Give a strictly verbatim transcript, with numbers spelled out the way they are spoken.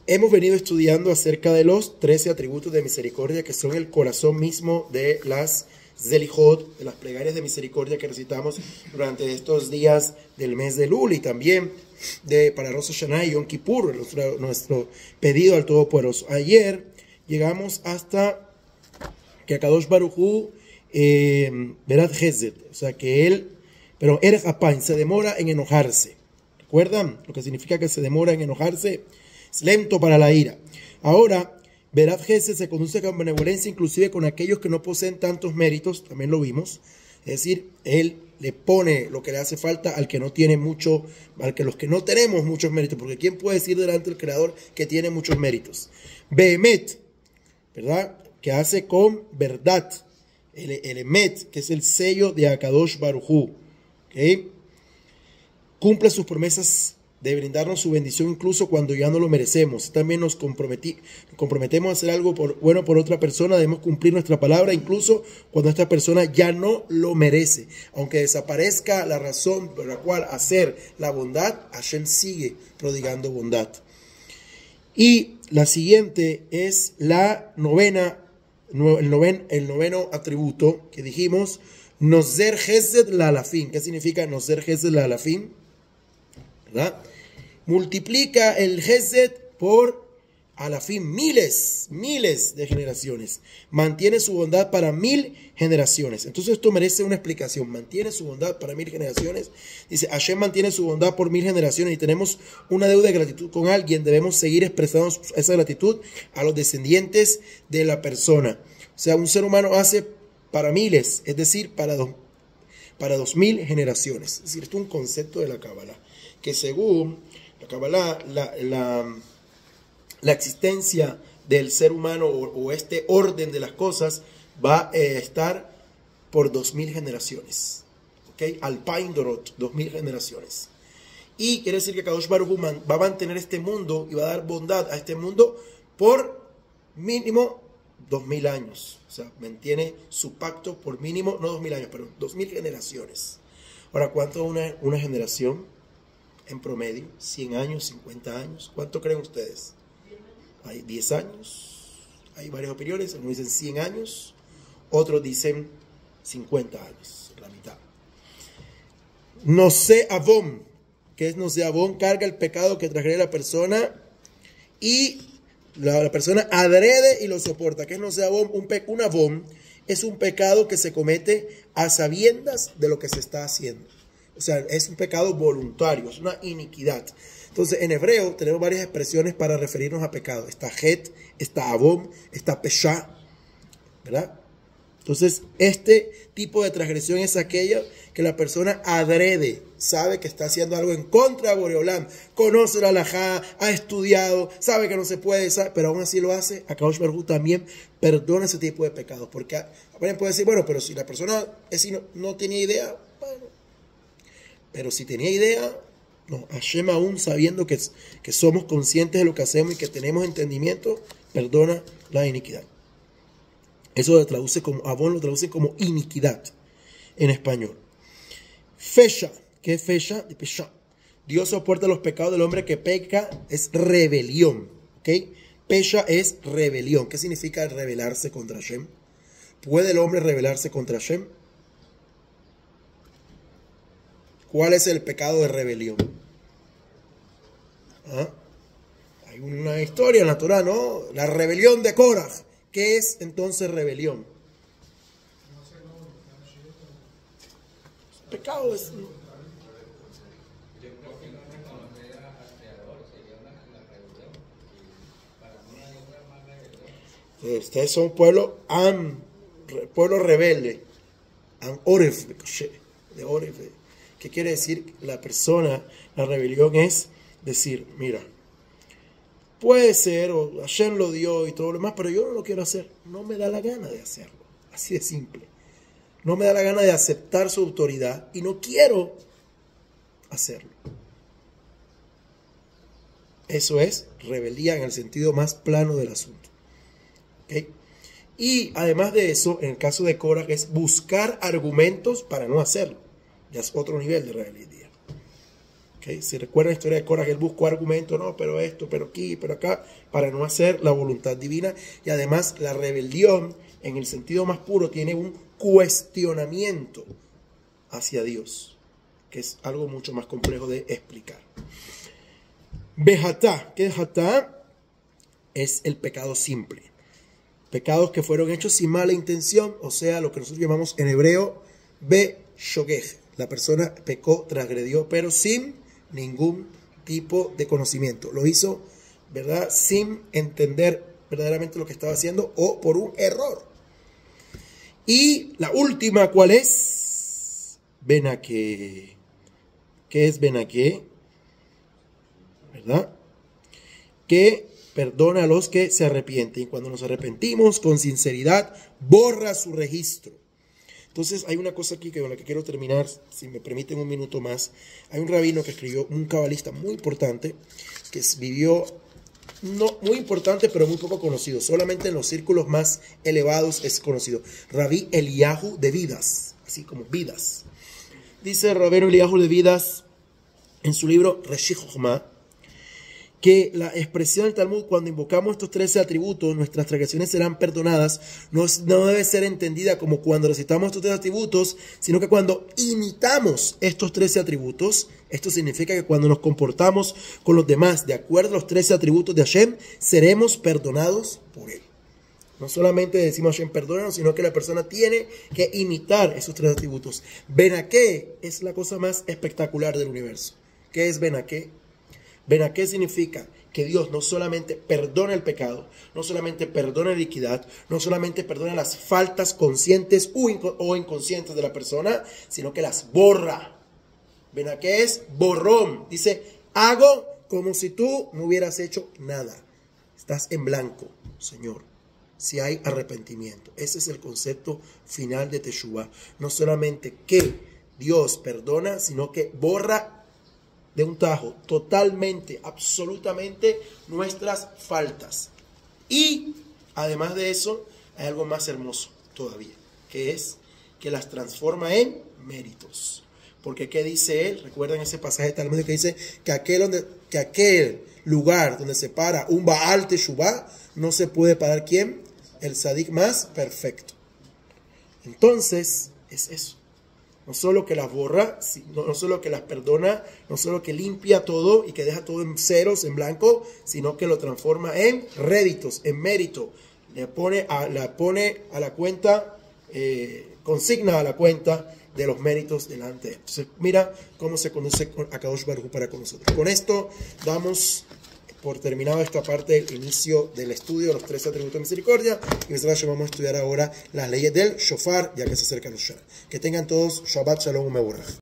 Hemos venido estudiando acerca de los trece atributos de misericordia que son el corazón mismo de las Zelihot, de las plegarias de misericordia que recitamos durante estos días del mes de Elul y también de, para Rosh Hashanah y Yom Kippur, nuestro, nuestro pedido al Todopoderoso. Ayer llegamos hasta que Akadosh Baruj Hu eh, Berat Chesed, o sea que él, pero Erech Apain, se demora en enojarse. ¿Recuerdan lo que significa que se demora en enojarse? Es lento para la ira. Ahora, Berat Chesed se conduce con benevolencia inclusive con aquellos que no poseen tantos méritos, también lo vimos. Es decir, él le pone lo que le hace falta al que no tiene mucho, al que los que no tenemos muchos méritos, porque ¿quién puede decir delante del Creador que tiene muchos méritos? Behemet, ¿verdad? Que hace con verdad, el, el Emet, que es el sello de Akadosh Baruj Hu, ¿okay? Cumple sus promesas de brindarnos su bendición incluso cuando ya no lo merecemos. También nos, comprometi, nos comprometemos a hacer algo por, bueno por otra persona, debemos cumplir nuestra palabra incluso cuando esta persona ya no lo merece. Aunque desaparezca la razón por la cual hacer la bondad, Hashem sigue prodigando bondad. Y la siguiente es la novena, el, noven, el noveno atributo que dijimos, Nozer Chesed la Alafim. ¿Qué significa Nozer Chesed la Alafim? ¿Verdad? Multiplica el Chesed por Alafim, miles, miles de generaciones. Mantiene su bondad para mil generaciones. Entonces esto merece una explicación. Mantiene su bondad para mil generaciones. Dice, Hashem mantiene su bondad por mil generaciones y tenemos una deuda de gratitud con alguien. Debemos seguir expresando esa gratitud a los descendientes de la persona. O sea, un ser humano hace para miles, es decir, para dos, para dos mil generaciones. Es decir, esto es un concepto de la Kabbalah, que según la Kabbalah, la, la, la existencia del ser humano o, o este orden de las cosas va a estar por dos mil generaciones. ¿Okay? Alpain Dorot, dos mil generaciones. Y quiere decir que Kadosh Baruj Hu va a mantener este mundo y va a dar bondad a este mundo por mínimo dos mil años. O sea, mantiene su pacto por mínimo, no dos mil años, pero dos mil generaciones. Ahora, ¿cuánto es una, una generación en promedio? cien años, cincuenta años. ¿Cuánto creen ustedes? Hay diez años. Hay varias opiniones. Algunos dicen cien años. Otros dicen cincuenta años. La mitad. No sé Avon. ¿Qué es no sé Avon? Carga el pecado que trajería la persona y La, la persona adrede y lo soporta. ¿Qué es no sea avon? Un, pe, un avon es un pecado que se comete a sabiendas de lo que se está haciendo. O sea, es un pecado voluntario, es una iniquidad. Entonces, en hebreo tenemos varias expresiones para referirnos a pecado. Está het, está avon, está pesha, ¿verdad? Entonces, este tipo de transgresión es aquella que la persona adrede, sabe que está haciendo algo en contra de Boreolam, conoce la halajá, ha estudiado, sabe que no se puede, sabe, pero aún así lo hace. Akadosh Baruj Hu también perdona ese tipo de pecados, porque alguien puede decir, bueno, pero si la persona es, no, no tenía idea, bueno, pero si tenía idea, no, Hashem aún sabiendo que, que somos conscientes de lo que hacemos y que tenemos entendimiento, perdona la iniquidad. Eso lo traduce como, Avon lo traduce como iniquidad en español. Fecha, ¿qué es fecha? Dios soporta los pecados del hombre que peca, es rebelión. ¿Okay? Pecha es rebelión. ¿Qué significa rebelarse contra Hashem? ¿Puede el hombre rebelarse contra Hashem? ¿Cuál es el pecado de rebelión? ¿Ah? Hay una historia en la Torah, ¿no? La rebelión de Korah. ¿Qué es entonces rebelión? Pecado es... Ustedes son pueblo am, pueblo rebelde. Am oref, de oref. ¿Qué quiere decir la persona? La rebelión es decir, mira, puede ser, o Hashem lo dio y todo lo demás, pero yo no lo quiero hacer. No me da la gana de hacerlo. Así de simple. No me da la gana de aceptar su autoridad y no quiero hacerlo. Eso es rebeldía en el sentido más plano del asunto. ¿Okay? Y además de eso, en el caso de Korah, es buscar argumentos para no hacerlo. Ya es otro nivel de rebeldía. ¿Okay? Si recuerdan la historia de Korah, él buscó argumentos, no, pero esto, pero aquí, pero acá, para no hacer la voluntad divina. Y además la rebelión, en el sentido más puro, tiene un cuestionamiento hacia Dios, que es algo mucho más complejo de explicar. Bejatá, ¿qué es hatá? Es el pecado simple. Pecados que fueron hechos sin mala intención, o sea, lo que nosotros llamamos en hebreo, be-shogej. La persona pecó, transgredió, pero sin ningún tipo de conocimiento. Lo hizo, ¿verdad?, sin entender verdaderamente lo que estaba haciendo o por un error. Y la última, ¿cuál es? Benaqué. ¿Qué es benaqué? ¿Verdad? Que perdona a los que se arrepienten. Y cuando nos arrepentimos con sinceridad, borra su registro. Entonces hay una cosa aquí que con la que quiero terminar, si me permiten un minuto más. Hay un rabino que escribió, un cabalista muy importante, que vivió, no muy importante, pero muy poco conocido. Solamente en los círculos más elevados es conocido. Rabí Eliyahu de Vidas, así como Vidas. Dice Rabino Eliyahu de Vidas en su libro Reshit Chochmah, que la expresión del Talmud, cuando invocamos estos trece atributos, nuestras transgresiones serán perdonadas, no, no debe ser entendida como cuando recitamos estos trece atributos, sino que cuando imitamos estos trece atributos, esto significa que cuando nos comportamos con los demás de acuerdo a los trece atributos de Hashem, seremos perdonados por Él. No solamente decimos Hashem perdónanos, sino que la persona tiene que imitar esos tres atributos. Benaqué es la cosa más espectacular del universo. ¿Qué es Benaqué? Benaqué significa que Dios no solamente perdona el pecado, no solamente perdona la iniquidad, no solamente perdona las faltas conscientes o inconscientes de la persona, sino que las borra. Benaqué es borrón. Dice, hago como si tú no hubieras hecho nada. Estás en blanco, Señor, si hay arrepentimiento. Ese es el concepto final de Teshuvah. No solamente que Dios perdona, sino que borra de un tajo, totalmente, absolutamente nuestras faltas. Y además de eso, hay algo más hermoso todavía, que es que las transforma en méritos. Porque ¿qué dice él? Recuerdan ese pasaje de Talmud que dice que aquel, donde, que aquel lugar donde se para un Baal Teshuvah, no se puede parar ¿quién? El Sadik más perfecto. Entonces, es eso. No solo que las borra, no solo que las perdona, no solo que limpia todo y que deja todo en ceros, en blanco, sino que lo transforma en réditos, en mérito. Le pone a la, pone a la cuenta, eh, consigna a la cuenta de los méritos delante de él. Entonces, mira cómo se conoce a Kadosh Baruj Hu para con nosotros. Con esto damos por terminado esta parte del inicio del estudio de los tres atributos de misericordia. Y vamos a estudiar ahora las leyes del shofar, ya que se acerca el Shofar. Que tengan todos Shabbat Shalom Mevorach.